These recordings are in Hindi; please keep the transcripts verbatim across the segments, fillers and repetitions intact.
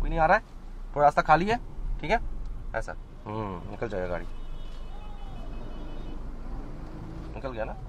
कोई नहीं आ रहा है, पूरा रास्ता खाली है, ठीक है, ऐसा हम्म निकल जाएगा गाड़ी, निकल गया ना।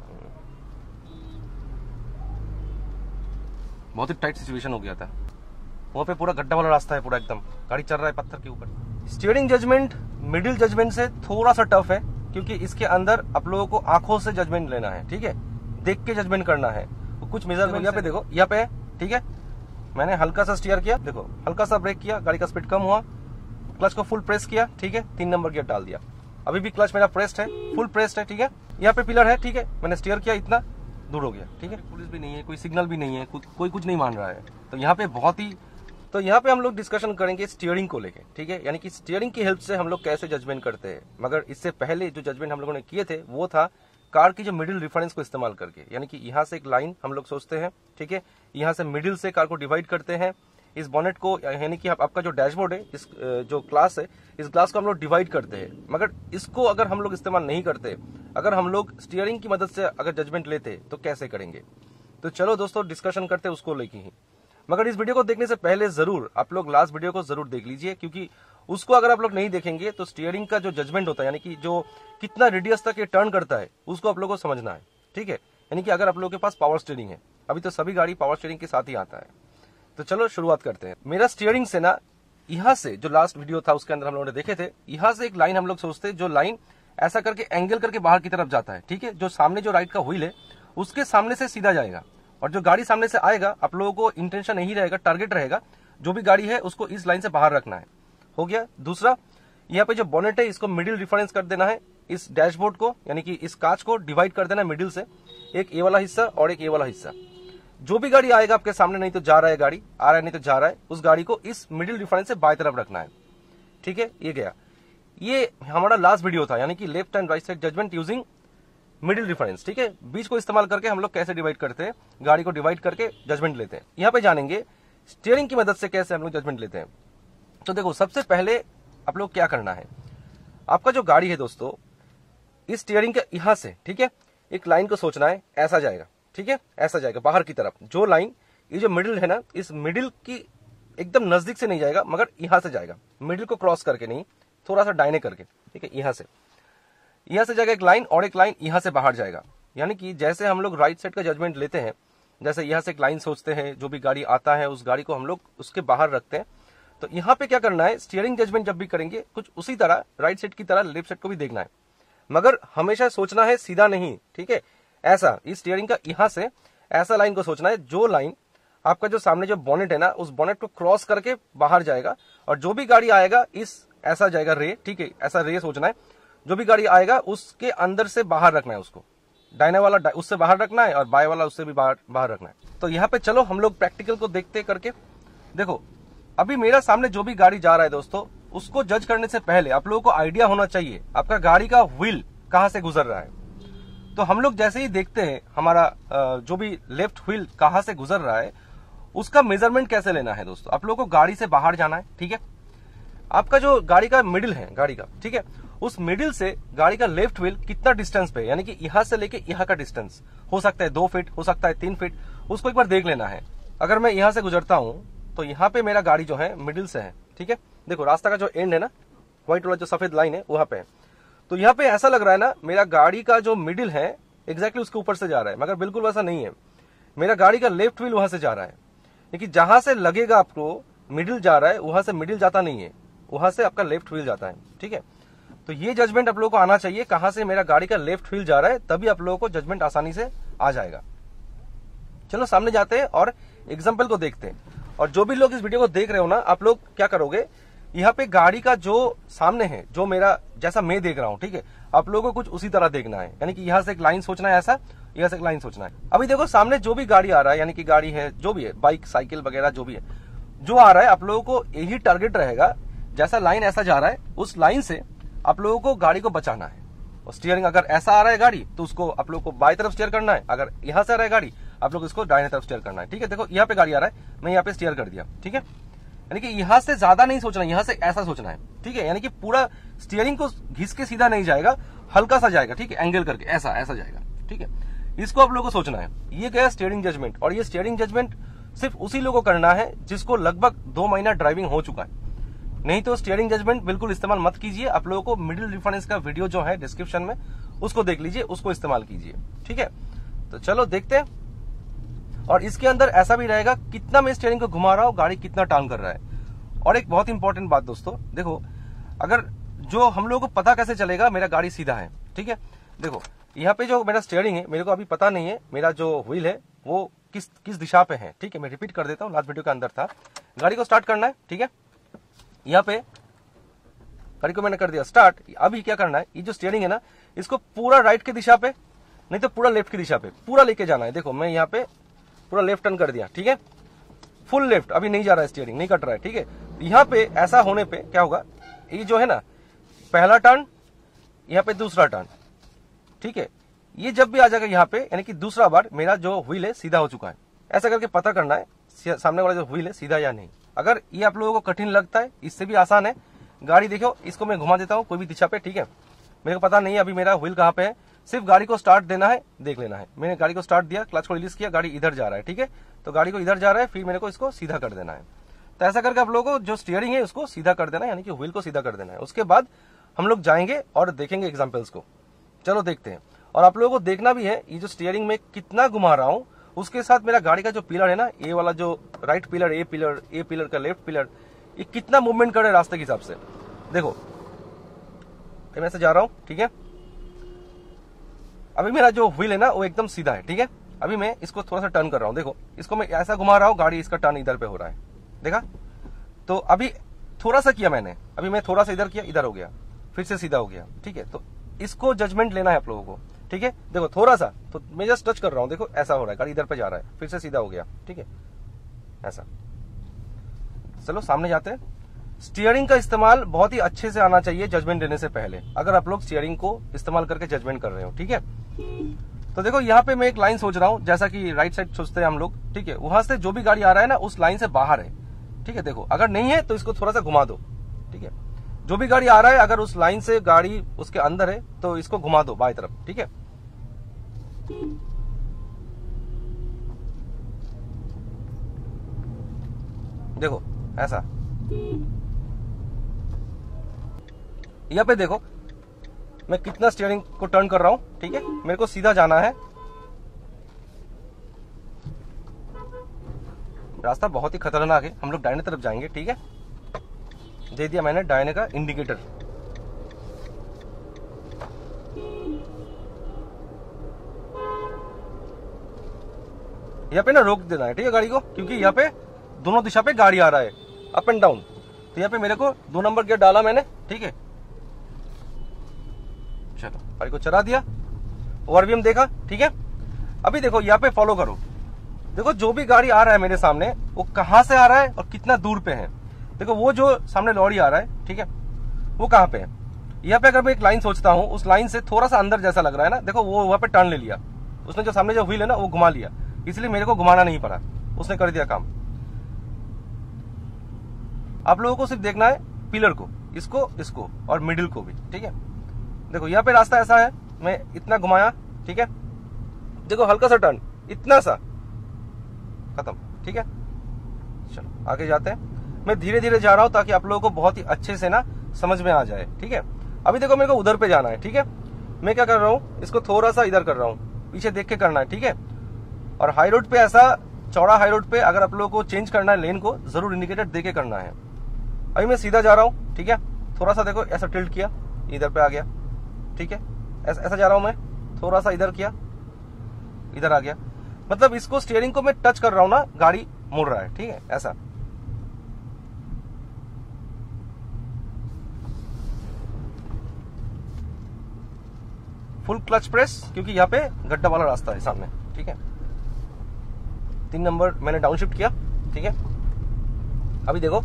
बहुत ही टाइट सिचुएशन हो गया था वहाँ पे, पूरा गड्ढा वाला रास्ता है पूरा एकदम, गाड़ी चल रहा है पत्थर के ऊपर। स्टीयरिंग जजमेंट मिडिल जजमेंट से थोड़ा सा टफ है, क्योंकि इसके अंदर आप लोगों को आंखों से जजमेंट लेना है, ठीक है, देख के जजमेंट करना है। तो कुछ मेजरमेंट यहाँ पे देखो, यहाँ पे है, ठीक है, मैंने हल्का सा स्टीयर किया, देखो हल्का सा ब्रेक किया, गाड़ी का स्पीड कम हुआ, क्लच को फुल प्रेस किया, ठीक है, तीन नंबर गियर डाल दिया, अभी भी क्लच मेरा प्रेस्ड है, फुल प्रेस्ड है, ठीक है, यहाँ पे पिलर है, ठीक है, मैंने स्टीयर किया, इतना दूर हो गया, ठीक है, पुलिस भी नहीं है, कोई सिग्नल भी नहीं है, को, कोई कुछ नहीं मान रहा है। तो यहाँ पे बहुत ही, तो यहाँ पे हम लोग डिस्कशन करेंगे स्टीयरिंग को लेके, ठीक है, यानी कि स्टीयरिंग की हेल्प से हम लोग कैसे जजमेंट करते हैं। मगर इससे पहले जो जजमेंट हम लोगों ने किए थे वो था कार की जो मिडिल रेफरेंस को इस्तेमाल करके, यानी कि यहाँ से एक लाइन हम लोग सोचते हैं, ठीक है, यहाँ से मिडिल से कार को डिवाइड करते हैं, इस बॉनेट को, यानी कि आपका जो डैशबोर्ड है, इस जो ग्लास है, इस ग्लास को हम लोग डिवाइड करते हैं। मगर इसको अगर हम लोग इस्तेमाल नहीं करते, अगर हम लोग स्टीयरिंग की मदद से अगर जजमेंट लेते तो कैसे करेंगे। तो चलो दोस्तों डिस्कशन करते हैं उसको लेके ही। मगर इस वीडियो को देखने से पहले जरूर आप लोग लास्ट वीडियो को जरूर देख लीजिए, क्योंकि उसको अगर आप लोग नहीं देखेंगे तो स्टीयरिंग का जो जजमेंट होता है, यानी कि जो कितना रेडियस तक ये टर्न करता है, उसको आप लोगों को समझना है, ठीक है। यानी कि अगर आप लोगों के पास पावर स्टीयरिंग है, अभी तो सभी गाड़ी पावर स्टीयरिंग के साथ ही आता है। तो चलो शुरुआत करते हैं। मेरा स्टीयरिंग से ना, यहाँ से जो लास्ट वीडियो था उसके अंदर हम लोगों ने देखे थे, यहाँ से एक लाइन हम लोग सोचते हैं, जो लाइन ऐसा करके एंगल करके बाहर की तरफ जाता है, ठीक है, जो सामने जो राइट का व्हील है उसके सामने से सीधा जाएगा, और जो गाड़ी सामने से आएगा आप लोगों को इंटेंशन यही रहेगा, टारगेट रहेगा, जो भी गाड़ी है उसको इस लाइन से बाहर रखना है। हो गया। दूसरा, यहाँ पे जो बॉनेट है इसको मिडिल रेफरेंस कर देना है, इस डैशबोर्ड को, यानी कि इस कांच को डिवाइड कर देना है मिडिल से, एक ए वाला हिस्सा और एक ए वाला हिस्सा। जो भी गाड़ी आएगा आपके सामने, नहीं तो जा रहा है गाड़ी, आ रहा है नहीं तो जा रहा है, उस गाड़ी को इस मिडिल रेफरेंस से बाएं तरफ रखना है, ठीक है। ये गया, ये हमारा लास्ट वीडियो था, यानी कि left and right side judgement using middle reference, ठीक है। बीच को इस्तेमाल करके हम लोग कैसे डिवाइड करते हैं, गाड़ी को डिवाइड करके जजमेंट लेते हैं। यहाँ पे जानेंगे स्टीयरिंग की मदद से कैसे हम लोग जजमेंट लेते हैं। तो देखो, सबसे पहले आप लोग क्या करना है, आपका जो गाड़ी है दोस्तों, इस स्टीयरिंग के यहाँ से, ठीक है, एक लाइन को सोचना है, ऐसा जाएगा, ठीक है, ऐसा जाएगा बाहर की तरफ। जो लाइन, ये जो मिडिल है ना, इस मिडिल की एकदम नजदीक से नहीं जाएगा, मगर यहाँ से जाएगा, मिडिल को क्रॉस करके नहीं, थोड़ा सा दाहिने करके, ठीक है, यहाँ से यहाँ से जाएगा एक लाइन, और एक लाइन यहाँ से बाहर जाएगा। यानी कि जैसे हम लोग राइट साइड का जजमेंट लेते हैं, जैसे यहाँ से एक लाइन सोचते हैं, जो भी गाड़ी आता है उस गाड़ी को हम लोग उसके बाहर रखते हैं। तो यहाँ पे क्या करना है, स्टीयरिंग जजमेंट जब भी करेंगे कुछ उसी तरह राइट साइड की तरह लेफ्ट साइड को भी देखना है, मगर हमेशा सोचना है सीधा नहीं, ठीक है, ऐसा इस स्टीयरिंग का यहाँ से ऐसा लाइन को सोचना है, जो लाइन आपका जो सामने जो बॉनेट है ना, उस बॉनेट को क्रॉस करके बाहर जाएगा, और जो भी गाड़ी आएगा इस ऐसा जाएगा रे, ठीक है, ऐसा रे सोचना है। जो भी गाड़ी आएगा उसके अंदर से बाहर रखना है, उसको दाहिने वाला उससे बाहर रखना है, और बाएं वाला उससे भी बाहर बाहर रखना है। तो यहाँ पे चलो हम लोग प्रैक्टिकल को देखते करके। देखो, अभी मेरा सामने जो भी गाड़ी जा रहा है दोस्तों, उसको जज करने से पहले आप लोगों को आइडिया होना चाहिए आपका गाड़ी का व्हील कहाँ से गुजर रहा है। तो हम लोग जैसे ही देखते हैं हमारा जो भी लेफ्ट व्हील कहाँ से गुजर रहा है, उसका मेजरमेंट कैसे लेना है दोस्तों। आप लोगों को गाड़ी से बाहर जाना है, ठीक है, आपका जो गाड़ी का मिडिल है गाड़ी का, ठीक है, उस मिडिल से गाड़ी का लेफ्ट व्हील कितना डिस्टेंस पे है, यानी कि यहाँ से लेके यहाँ का डिस्टेंस हो सकता है दो फीट, हो सकता है तीन फीट, उसको एक बार देख लेना है। अगर मैं यहाँ से गुजरता हूँ तो यहाँ पे मेरा गाड़ी जो है मिडिल से है, ठीक है, देखो रास्ता का जो एंड है ना, व्हाइट वाला जो सफेद लाइन है वहां पे है। तो यहाँ पे ऐसा लग रहा है ना, मेरा गाड़ी का जो मिडिल है एग्जैक्टली उसके ऊपर से जा रहा है, मगर बिल्कुल वैसा नहीं है। मेरा गाड़ी का लेफ्ट व्हील वहां से जा रहा है, लेकिन जहां से लगेगा आपको मिडिल जा रहा है, वहां से मिडिल जाता नहीं है, वहां से आपका लेफ्ट व्हील जाता है, ठीक है। तो ये जजमेंट आप लोगों को आना चाहिए, कहां से मेरा गाड़ी का लेफ्ट व्हील जा रहा है, तभी आप लोगों को जजमेंट आसानी से आ जाएगा। चलो सामने जाते हैं और एग्जाम्पल को देखते हैं। और जो भी लोग इस वीडियो को देख रहे हो ना, आप लोग क्या करोगे, यहाँ पे गाड़ी का जो सामने है, जो मेरा जैसा मैं देख रहा हूँ, ठीक है, आप लोगों को कुछ उसी तरह देखना है, यानी कि यहाँ से एक लाइन सोचना है, ऐसा यहाँ से एक लाइन सोचना है। अभी देखो सामने जो भी गाड़ी आ रहा है, यानी कि गाड़ी है जो भी है, बाइक साइकिल वगैरह जो भी है, जो आ रहा है, आप लोगों को यही टारगेट रहेगा, जैसा लाइन ऐसा जा रहा है उस लाइन से आप लोगों को गाड़ी को बचाना है। और स्टीयरिंग अगर ऐसा आ रहा है गाड़ी, तो उसको आप लोगों को बाएं तरफ स्टीयर करना है, अगर यहाँ से आ रहा है गाड़ी आप लोग इसको दाहिने तरफ स्टीयर करना है, ठीक है। देखो यहाँ पे गाड़ी आ रहा है, मैं यहाँ पे स्टीयर कर दिया, ठीक है, यानी कि यहाँ से ज्यादा नहीं सोचना, यहाँ से ऐसा सोचना है, ठीक है, यानी कि पूरा स्टीयरिंग को घिस के सीधा नहीं जाएगा, हल्का सा जाएगा, ठीक है, एंगल करके ऐसा ऐसा जाएगा, ठीक है, इसको आप लोगों को सोचना है। ये गया स्टीयरिंग जजमेंट। और ये स्टीयरिंग जजमेंट सिर्फ उसी लोगों को करना है जिसको लगभग दो महीना ड्राइविंग हो चुका है। नहीं तो स्टीयरिंग जजमेंट बिल्कुल इस्तेमाल मत कीजिए। आप लोगों को मिडिल रिफरेंस का वीडियो जो है डिस्क्रिप्शन में, उसको देख लीजिए, उसको इस्तेमाल कीजिए। ठीक है, तो चलो देखते हैं। और इसके अंदर ऐसा भी रहेगा कितना मैं स्टीयरिंग को घुमा रहा हूं, गाड़ी कितना टर्न कर रहा है। और एक बहुत इंपॉर्टेंट बात दोस्तों, देखो अगर जो हम लोगों को पता कैसे चलेगा मेरा गाड़ी सीधा है। ठीक है, देखो यहाँ पे जो मेरा स्टीयरिंग है, मेरे को अभी पता नहीं है मेरा जो व्हील है वो किस किस दिशा पे है। ठीक है, मैं रिपीट कर देता हूँ, लास्ट वीडियो के अंदर था। गाड़ी को स्टार्ट करना है। ठीक है, यहाँ पे गाड़ी को मैंने कर दिया स्टार्ट। अभी क्या करना है, ये जो स्टीयरिंग है ना, इसको पूरा राइट की दिशा पे, नहीं तो पूरा लेफ्ट की दिशा पे पूरा लेके जाना है। देखो मैं यहाँ पे पूरा लेफ्ट टर्न कर दिया। ठीक है, फुल लेफ्ट, अभी नहीं जा रहा है, स्टीयरिंग नहीं कट रहा है। ठीक है, यहाँ पे ऐसा होने पे क्या होगा, ये जो है ना पहला टर्न, यहाँ पे दूसरा टर्न। ठीक है, ये जब भी आ जाएगा यहाँ पे, यानी कि दूसरा बार मेरा जो व्हील है सीधा हो चुका है। ऐसा करके पता करना है सामने वाला जो व्हील है सीधा या नहीं। अगर ये आप लोगों को कठिन लगता है, इससे भी आसान है। गाड़ी देखो, इसको मैं घुमा देता हूँ कोई भी दिशा पे। ठीक है, मेरे को पता नहीं है अभी मेरा व्हील कहाँ पे है, सिर्फ गाड़ी को स्टार्ट देना है, देख लेना है। मैंने गाड़ी को स्टार्ट दिया, क्लच को रिलीज किया, गाड़ी इधर जा रहा है। ठीक है, तो गाड़ी को इधर जा रहा है, फिर मेरे को इसको सीधा कर देना है। तो ऐसा करके आप लोगों को जो स्टीयरिंग है उसको सीधा कर देना है, यानी कि व्हील को सीधा कर देना है। उसके बाद हम लोग जाएंगे और देखेंगे एग्जाम्पल्स को। चलो देखते हैं। और आप लोगों को देखना भी है ये जो स्टीयरिंग में कितना घुमा रहा हूं, उसके साथ मेरा गाड़ी का जो पिलर है ना, ए वाला जो right pillar, A pillar, A pillar का लेफ्ट पिलर, ये कितना मूवमेंट कर रहा है रास्ते के हिसाब से। देखो मैं से जा रहा हूं। ठीक है, अभी मेरा जो व्हील है ना वो एकदम सीधा है। ठीक है, अभी मैं इसको थोड़ा सा टर्न कर रहा हूं। देखो इसको मैं ऐसा घुमा रहा हूं, गाड़ी इसका टर्न इधर पे हो रहा है। देखा, तो अभी थोड़ा सा किया मैंने, अभी मैं थोड़ा सा इधर किया, इधर हो गया, फिर से सीधा हो गया। ठीक है, तो इसको जजमेंट लेना है आप लोगों को। ठीक है, देखो थोड़ा सा, तो मैं जस्ट टच कर रहा हूं, देखो ऐसा हो रहा है, गाड़ी इधर पे जा रहा है, फिर से सीधा हो गया। ठीक है, ऐसा। चलो सामने जाते हैं। स्टीयरिंग का इस्तेमाल बहुत ही अच्छे से आना चाहिए जजमेंट देने से पहले, अगर आप लोग स्टीयरिंग को इस्तेमाल करके जजमेंट कर रहे हो। ठीक है, तो देखो यहाँ पे मैं एक लाइन सोच रहा हूँ, जैसा कि राइट साइड सोचते हैं हम लोग। ठीक है, वहां से जो भी गाड़ी आ रहा है ना उस लाइन से बाहर है। ठीक है, देखो अगर नहीं है तो इसको थोड़ा सा घुमा दो। ठीक है, जो भी गाड़ी आ रहा है अगर उस लाइन से गाड़ी उसके अंदर है तो इसको घुमा दो बाएं तरफ। ठीक है, देखो ऐसा। यहाँ पे देखो मैं कितना स्टीयरिंग को टर्न कर रहा हूं। ठीक है, मेरे को सीधा जाना है। रास्ता बहुत ही खतरनाक है, हम लोग दाहिने तरफ जाएंगे। ठीक है, दे दिया मैंने दाहिने का इंडिकेटर। यहाँ पे ना रोक देना है। ठीक है, गाड़ी को, क्योंकि यहाँ पे दोनों दिशा पे गाड़ी आ रहा है, अप एंड डाउन। तो यहाँ पे मेरे को दो नंबर गियर डाला मैंने। ठीक है, चलो गाड़ी को चला दिया, ओवर भी हम देखा। ठीक है, अभी देखो यहाँ पे फॉलो करो। देखो जो भी गाड़ी आ रहा है मेरे सामने वो कहां से आ रहा है और कितना दूर पे है। देखो वो जो सामने लॉरी आ रहा है, ठीक है, वो कहां पे है। यहाँ पे अगर मैं एक लाइन सोचता हूँ, उस लाइन से थोड़ा सा अंदर जैसा लग रहा है ना, देखो वो वहां पे टर्न ले लिया उसने, जो सामने जो व्हील है ना वो घुमा लिया, इसलिए मेरे को घुमाना नहीं पड़ा, उसने कर दिया काम। आप लोगों को सिर्फ देखना है पिलर को, इसको इसको और मिडिल को भी। ठीक है, देखो यहाँ पे रास्ता ऐसा है, मैं इतना घुमाया। ठीक है, देखो हल्का सा टर्न, इतना सा, खत्म। ठीक है, चलो आगे जाते हैं। मैं धीरे धीरे जा रहा हूं ताकि आप लोगों को बहुत ही अच्छे से ना समझ में आ जाए। ठीक है, अभी देखो मेरे को उधर पे जाना है। ठीक है, मैं क्या कर रहा हूँ, इसको थोड़ा सा इधर कर रहा हूँ, पीछे देख के करना है। ठीक है, और हाई रोड पे, ऐसा चौड़ा हाई रोड पे अगर आप लोगों को चेंज करना है लेन को, जरूर इंडिकेटर दे के करना है। अभी मैं सीधा जा रहा हूँ। ठीक है, थोड़ा सा देखो ऐसा टिल्ट किया, इधर पे आ गया। ठीक है, ऐसा ऐसा जा रहा हूं मैं, थोड़ा सा इधर किया, इधर आ गया। मतलब इसको स्टीयरिंग को मैं टच कर रहा हूं ना, गाड़ी मुड़ रहा है। ठीक है, ऐसा। फुल क्लच प्रेस, क्योंकि यहाँ पे गड्ढा वाला रास्ता है सामने। ठीक है, तीन नंबर मैंने डाउन शिफ्ट किया। ठीक है, अभी देखो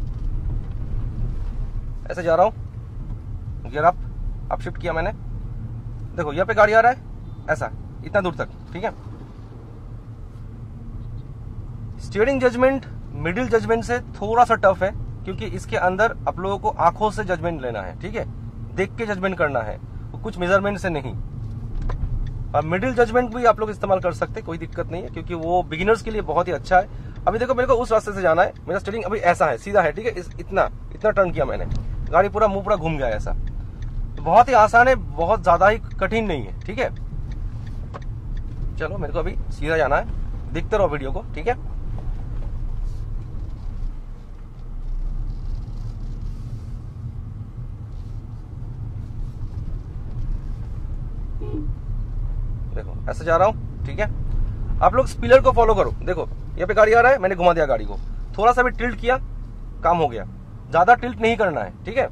ऐसे जा रहा हूं, गियर अप अप शिफ्ट किया मैंने। देखो यहाँ पे गाड़ी आ रहा है, ऐसा इतना दूर तक। ठीक है, स्टीयरिंग जजमेंट मिडिल जजमेंट से थोड़ा सा टफ है, क्योंकि इसके अंदर आप लोगों को आंखों से जजमेंट लेना है। ठीक है, देख के जजमेंट करना है, कुछ मेजरमेंट से नहीं। और मिडिल जजमेंट भी आप लोग इस्तेमाल कर सकते हैं, कोई दिक्कत नहीं है, क्योंकि वो बिगिनर्स के लिए बहुत ही अच्छा है। अभी देखो मेरे को उस रास्ते से जाना है, मेरा स्टीयरिंग अभी ऐसा है, सीधा है, ठीक है। इस इतना इतना टर्न किया मैंने, गाड़ी पूरा मुंह पूरा घूम गया ऐसा। तो बहुत ही आसान है, बहुत ज्यादा ही कठिन नहीं है, ठीक है। चलो मेरे को अभी सीधा जाना है, देखते रहो वीडियो को, ठीक है। देखो ऐसे जा रहा हूं, ठीक है। आप लोग स्पीलर को फॉलो करो। देखो यहाँ पे गाड़ी आ रहा है, मैंने घुमा दिया गाड़ी को, थोड़ा सा भी टिल्ट किया, काम हो गया। ज्यादा टिल्ट नहीं करना है, ठीक है।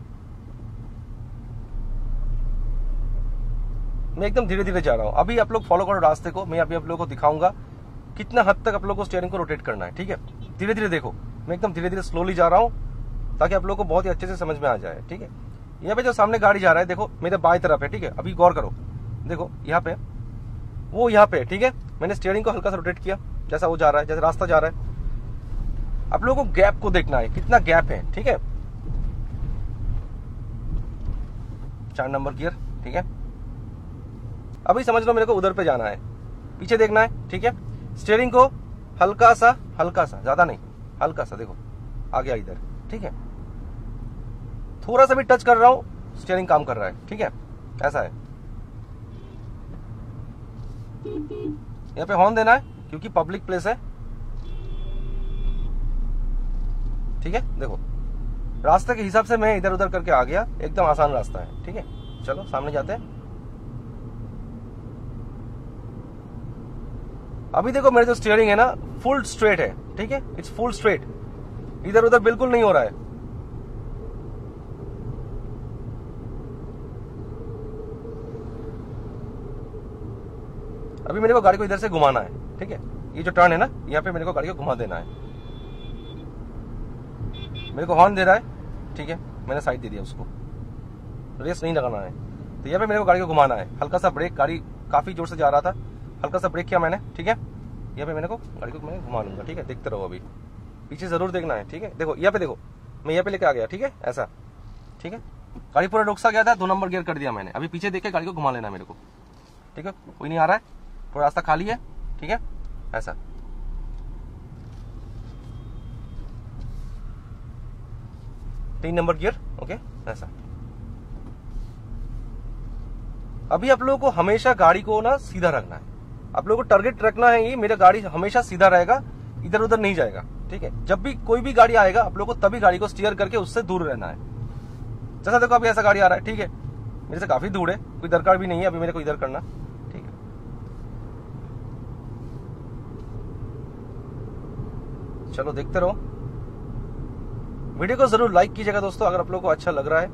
मैं एकदम धीरे धीरे जा रहा हूं। अभी आप लोग फॉलो करो रास्ते को, मैं अभी आप लोगों को दिखाऊंगा कितना हद तक आप लोगों को स्टीयरिंग को रोटेट करना है, ठीक है। धीरे धीरे देखो, मैं एकदम धीरे धीरे स्लोली जा रहा हूं ताकि आप लोगों को बहुत ही अच्छे से समझ में आ जाए, ठीक है। यहाँ पे जो सामने गाड़ी जा रहा है, देखो मेरे बाएं तरफ है, ठीक है। अभी गौर करो, देखो यहाँ पे वो यहाँ पे, ठीक है। मैंने स्टीयरिंग को हल्का सा रोटेट किया, जैसा वो जा रहा है, जैसे रास्ता जा रहा है। आप लोगों को गैप को देखना है, कितना गैप है, ठीक है। चार नंबर गियर, ठीक है। अभी समझ लो मेरे को उधर पे जाना है, पीछे देखना है, ठीक है। स्टीयरिंग को हल्का सा, हल्का सा, ज्यादा नहीं, हल्का सा, देखो आ गया इधर, ठीक है। थोड़ा सा भी टच कर रहा हूं, स्टीयरिंग काम कर रहा है, ठीक है। ऐसा है। यहाँ पे हॉर्न देना है क्योंकि पब्लिक प्लेस है, ठीक है। देखो रास्ते के हिसाब से मैं इधर उधर करके आ गया, एकदम आसान रास्ता है, ठीक है। चलो सामने जाते हैं। अभी देखो मेरे जो स्टीयरिंग है ना, फुल स्ट्रेट है, ठीक है। इट्स फुल स्ट्रेट, इधर उधर बिल्कुल नहीं हो रहा है। अभी मेरे को गाड़ी को इधर से घुमाना है, ठीक है। ये जो टर्न है ना, यहाँ पे मेरे को गाड़ी को घुमा देना है। मेरे को हॉर्न दे रहा है, ठीक है। मैंने साइड दे दिया उसको, रेस नहीं लगाना है। तो यहाँ पे मेरे को गाड़ी को घुमाना है, हल्का सा ब्रेक, गाड़ी काफी जोर से जा रहा था, हल्का सा ब्रेक किया मैंने, ठीक है। यहाँ पे मेरे को गाड़ी को मैं घुमा लूंगा, ठीक है। देखते रहो, अभी पीछे जरूर देखना है, ठीक है। देखो यहाँ पे देखो, मैं यहाँ पे लेके आ गया, ठीक है, ऐसा, ठीक है। गाड़ी पूरा रुक सा गया था, दो नंबर गियर कर दिया मैंने। अभी पीछे देख के गाड़ी को घुमा लेना मेरे को, ठीक है। कोई नहीं आ रहा है, थोड़ा रास्ता खाली है, ठीक है। ऐसा तीन नंबर गियर, ओके, ऐसा। अभी आप लोगों को हमेशा गाड़ी को ना सीधा रखना है, आप लोगों को टारगेट रखना है, ये मेरा गाड़ी हमेशा सीधा रहेगा, इधर उधर नहीं जाएगा, ठीक है। जब भी कोई भी गाड़ी आएगा, आप लोगों को तभी गाड़ी को स्टीयर करके उससे दूर रहना है। जैसा देखो अभी ऐसा गाड़ी आ रहा है, ठीक है, मेरे से काफी दूर है, कोई दरकार भी नहीं है अभी मेरे को इधर करना, ठीक है। चलो देखते रहो, वीडियो को जरूर लाइक कीजिएगा दोस्तों अगर आप लोगों को अच्छा लग रहा है।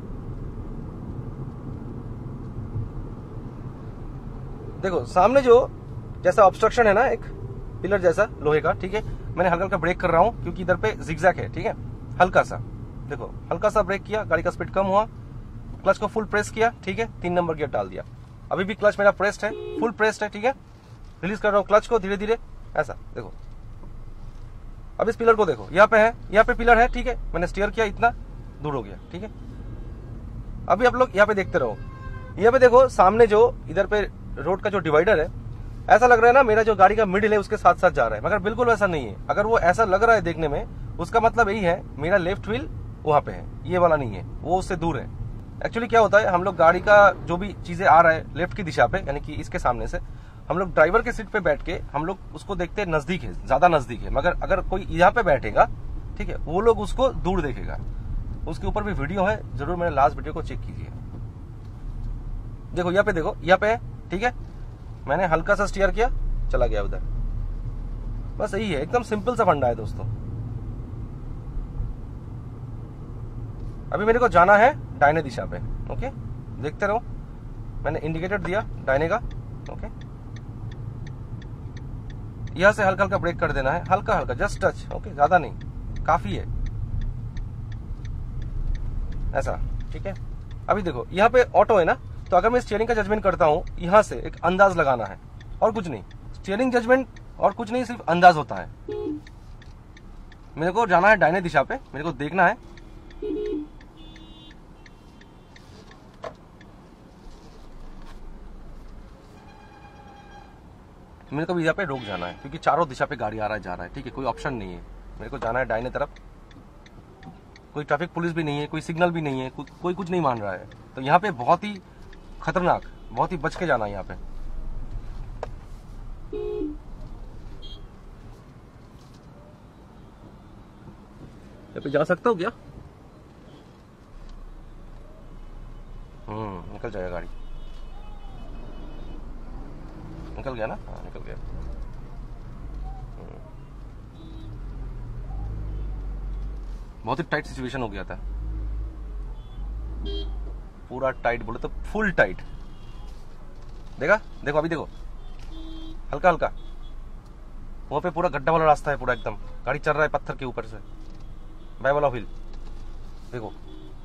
देखो सामने जो जैसा ऑब्स्ट्रक्शन है ना, एक पिलर जैसा लोहे का, ठीक है। मैंने हल्का हल्का ब्रेक कर रहा हूं क्योंकि इधर पे जिगजैग है, ठीक है। हल्का सा देखो, हल्का सा ब्रेक किया, गाड़ी का स्पीड कम हुआ, क्लच को फुल प्रेस किया, ठीक है। तीन नंबर गियर डाल दिया। अभी भी क्लच मेरा प्रेस्ड है, फुल प्रेस्ड है, ठीक है। रिलीज कर रहा हूँ क्लच को धीरे धीरे, ऐसा देखो। अब इस पिलर को देखो, यहाँ पे है, यहाँ पे पिलर है, ठीक है। मैंने स्टीयर किया, इतना दूर हो गया, ठीक है। अभी आप लोग यहाँ पे देखते रहो, यहाँ पे देखो सामने जो इधर पे रोड का जो डिवाइडर है, ऐसा लग रहा है ना मेरा जो गाड़ी का मिडिल है उसके साथ साथ जा रहा है, मगर बिल्कुल वैसा नहीं है। अगर वो ऐसा लग रहा है देखने में, उसका मतलब यही है मेरा लेफ्ट व्हील वहां पे है, ये वाला नहीं है, वो उससे दूर है। एक्चुअली क्या होता है, हम लोग गाड़ी का जो भी चीजें आ रहा है लेफ्ट की दिशा पे, यानी कि इसके सामने से, हम लोग ड्राइवर के सीट पे बैठ के हम लोग उसको देखते हैं नजदीक है, ज्यादा नजदीक है। मगर अगर कोई यहाँ पे बैठेगा, ठीक है, वो लोग उसको दूर देखेगा। उसके ऊपर भी वीडियो है, जरूर मेरे लास्ट वीडियो को चेक कीजिए। देखो यहाँ पे, देखो यहाँ पे है, ठीक है। मैंने हल्का सा स्टीयर किया, चला गया उधर, बस यही है, एकदम सिंपल सा फंडा है दोस्तों। अभी मेरे को जाना है दाहिने दिशा पे, ओके। देखते रहो, मैंने इंडिकेटर दिया दाहिने का, ओके। यहां से हल्का हल्का ब्रेक कर देना है, हल्का हल्का, जस्ट टच, ओके, ज्यादा नहीं, काफी है, ऐसा, ठीक है। अभी देखो यहाँ पे ऑटो है ना, तो अगर मैं स्टीयरिंग का जजमेंट करता हूं, यहां से एक अंदाज लगाना है और कुछ नहीं। स्टीयरिंग जजमेंट और कुछ नहीं, सिर्फ अंदाज होता है। मेरे को जाना है दाहिने दिशा पे, मेरे को देखना है, मेरे को भी यहाँ पे रुक जाना है क्योंकि चारों दिशा पे गाड़ी आ रहा है जा रहा है, ठीक है, कोई ऑप्शन नहीं है। मेरे को जाना है दाहिने तरफ, कोई ट्रैफिक पुलिस भी नहीं है, कोई सिग्नल भी नहीं है, को, कोई कुछ नहीं मान रहा है। तो यहाँ पे बहुत ही खतरनाक, बहुत ही बच के जाना है यहाँ पे। यहाँ पे जा सकता हूँ क्या? हम्म निकल जाएगा गाड़ी, निकल गया ना? हाँ निकल गया। बहुत ही टाइट सिचुएशन हो गया था, पूरा टाइट, बोले तो फुल टाइट। देखा, देखो अभी देखो, हल्का हल्का वहां पे पूरा गड्ढा वाला रास्ता है, पूरा एकदम गाड़ी चल रहा है पत्थर के ऊपर से, बाय वाला व्हील देखो।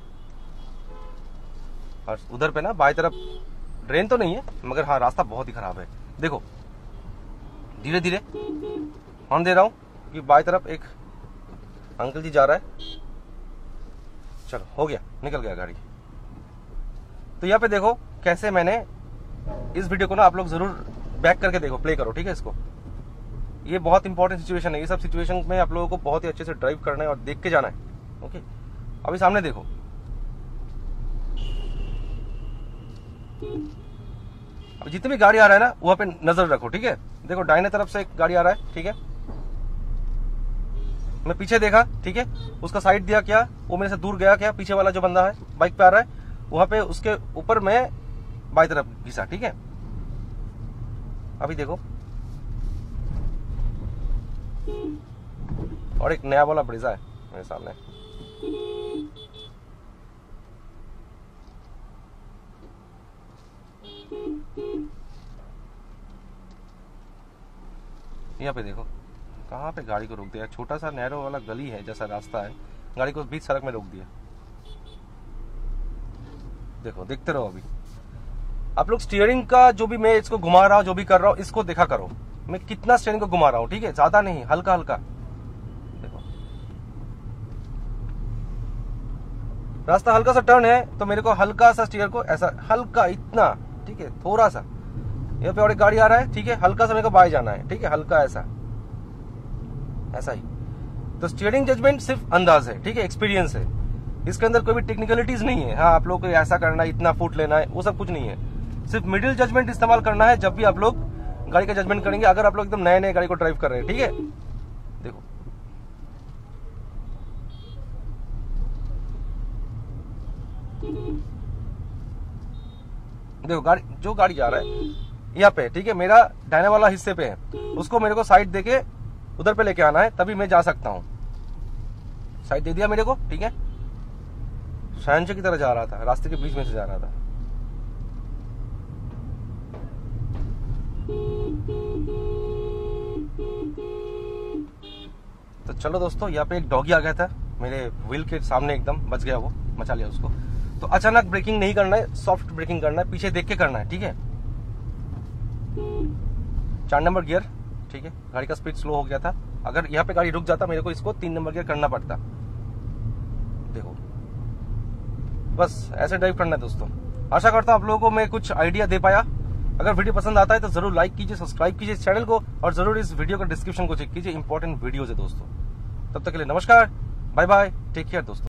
और उधर पे ना बाई तरफ ड्रेन तो नहीं है, मगर हाँ रास्ता बहुत ही खराब है। देखो धीरे धीरे हॉर्न दे रहा हूं कि बाई तरफ एक अंकल जी जा रहा है। चलो हो गया, निकल गया गाड़ी। तो यहाँ पे देखो कैसे मैंने इस वीडियो को ना, आप लोग जरूर बैक करके देखो, प्ले करो, ठीक है इसको। ये बहुत इंपॉर्टेंट सिचुएशन है, ये सब सिचुएशन में आप लोगों को बहुत ही अच्छे से ड्राइव करना है और देख के जाना है। ओके, अभी सामने देखो, अब जितनी भी गाड़ी आ रहा है ना वहां पे नजर रखो, ठीक है। देखो दाहिने तरफ से एक गाड़ी आ रहा है, ठीक है, मैं पीछे देखा, ठीक है, उसका साइड दिया क्या, वो मेरे से दूर गया क्या, पीछे वाला जो बंदा है बाइक पे आ रहा है वहां पे उसके ऊपर मैं बाई तरफ घिसा, ठीक है। अभी देखो, और एक नया वाला ब्रेजा है मेरे सामने, यहाँ पे देखो कहाँ पे गाड़ी को रोक दिया, छोटा सा नैरो वाला गली है जैसा रास्ता है, गाड़ी को बीच सड़क में रोक दिया। देखो देखते रहो। अभी आप लोग स्टीयरिंग का जो भी मैं इसको घुमा रहा हूँ, जो भी कर रहा हूँ, इसको देखा करो मैं कितना स्टीयरिंग को घुमा रहा हूँ, ठीक है, ज्यादा नहीं, हल्का हल्का। देखो रास्ता हल्का सा टर्न है तो मेरे को हल्का सा स्टीयर को ऐसा हल्का इतना, ठीक है, थोड़ा सा। यहाँ पे और एक गाड़ी आ रहा है, ठीक है, हल्का सा मेरे को बाएं जाना है, ठीक है, हल्का ऐसा ऐसा ही। तो स्टीयरिंग जजमेंट सिर्फ अंदाज है, ठीक है, एक्सपीरियंस है, इसके अंदर कोई भी टेक्निकलिटीज नहीं है। हाँ आप लोग को ऐसा करना है, इतना फुट लेना है, वो सब कुछ नहीं है। सिर्फ मिडिल जजमेंट इस्तेमाल करना है जब भी आप लोग गाड़ी का जजमेंट करेंगे, अगर आप लोग एकदम नए नए गाड़ी को ड्राइव कर रहे हैं, ठीक है। देखो देखो गाड़ी, जो गाड़ी जा रहा है यहाँ पे, ठीक है, मेरा दाहिने वाला हिस्से पे है, उसको मेरे को साइड देके उधर पे लेके आना है, तभी मैं जा सकता हूँ। साइड दे दिया मेरे को, ठीक है, शहंशाह की तरह जा रहा था, रास्ते के बीच में से जा रहा था। तो चलो दोस्तों, यहाँ पे एक डॉगी आ गया था मेरे व्हील के सामने, एकदम बच गया, वो मचा लिया उसको। तो अचानक ब्रेकिंग नहीं करना है, सॉफ्ट ब्रेकिंग करना है, पीछे देख के करना है, ठीक है। चार नंबर गियर, ठीक है, गाड़ी का स्पीड स्लो हो गया था, अगर यहाँ पे गाड़ी रुक जाता मेरे को इसको तीन नंबर गियर करना पड़ता। देखो बस ऐसे ड्राइव करना है दोस्तों। आशा करता हूँ आप लोगों को मैं कुछ आइडिया दे पाया। अगर वीडियो पसंद आता है तो जरूर लाइक कीजिए, सब्सक्राइब कीजिए इस चैनल को, और जरूर इस वीडियो का डिस्क्रिप्शन को चेक कीजिए, इंपॉर्टेंट वीडियोज है दोस्तों। तब तक के लिए नमस्कार, बाय बाय, टेक केयर दोस्तों।